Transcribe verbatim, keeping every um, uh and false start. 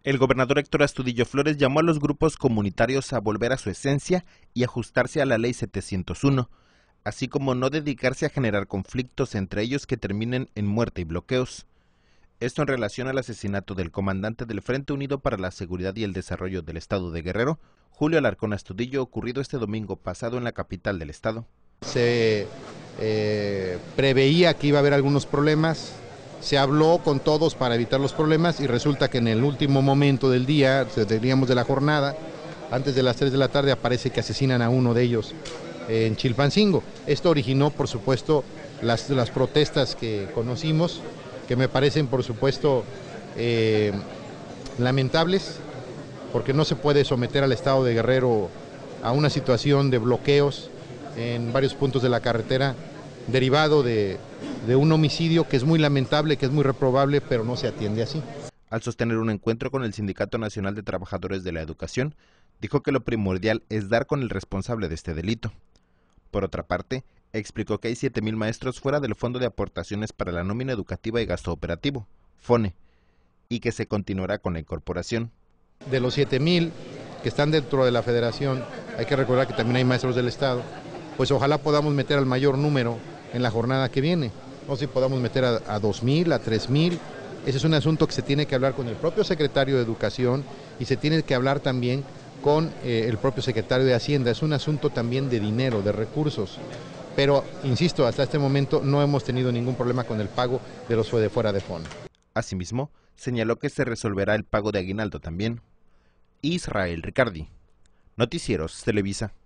El gobernador Héctor Astudillo Flores llamó a los grupos comunitarios a volver a su esencia y ajustarse a la ley setecientos uno, así como no dedicarse a generar conflictos entre ellos que terminen en muerte y bloqueos. Esto en relación al asesinato del comandante del Frente Unido para la Seguridad y el Desarrollo del Estado de Guerrero, Julio Alarcón Astudillo, ocurrido este domingo pasado en la capital del estado. Se eh, preveía que iba a haber algunos problemas, se habló con todos para evitar los problemas y resulta que en el último momento del día, diríamos de la jornada, antes de las tres de la tarde, aparece que asesinan a uno de ellos en Chilpancingo. Esto originó, por supuesto, las, las protestas que conocimos, que me parecen, por supuesto, eh, lamentables, porque no se puede someter al estado de Guerrero a una situación de bloqueos en varios puntos de la carretera, derivado de, de un homicidio que es muy lamentable, que es muy reprobable, pero no se atiende así. Al sostener un encuentro con el Sindicato Nacional de Trabajadores de la Educación, dijo que lo primordial es dar con el responsable de este delito. Por otra parte, explicó que hay siete mil maestros fuera del Fondo de Aportaciones para la Nómina Educativa y Gasto Operativo, FONE, y que se continuará con la incorporación. De los siete mil que están dentro de la federación, hay que recordar que también hay maestros del Estado, pues ojalá podamos meter al mayor número en la jornada que viene. No sé si podamos meter a, a dos mil, a tres mil. Ese es un asunto que se tiene que hablar con el propio secretario de Educación y se tiene que hablar también con eh, el propio secretario de Hacienda. Es un asunto también de dinero, de recursos. Pero, insisto, hasta este momento no hemos tenido ningún problema con el pago de los de fuera de fondo. Asimismo, señaló que se resolverá el pago de aguinaldo también. Israel Ricardi, Noticieros Televisa.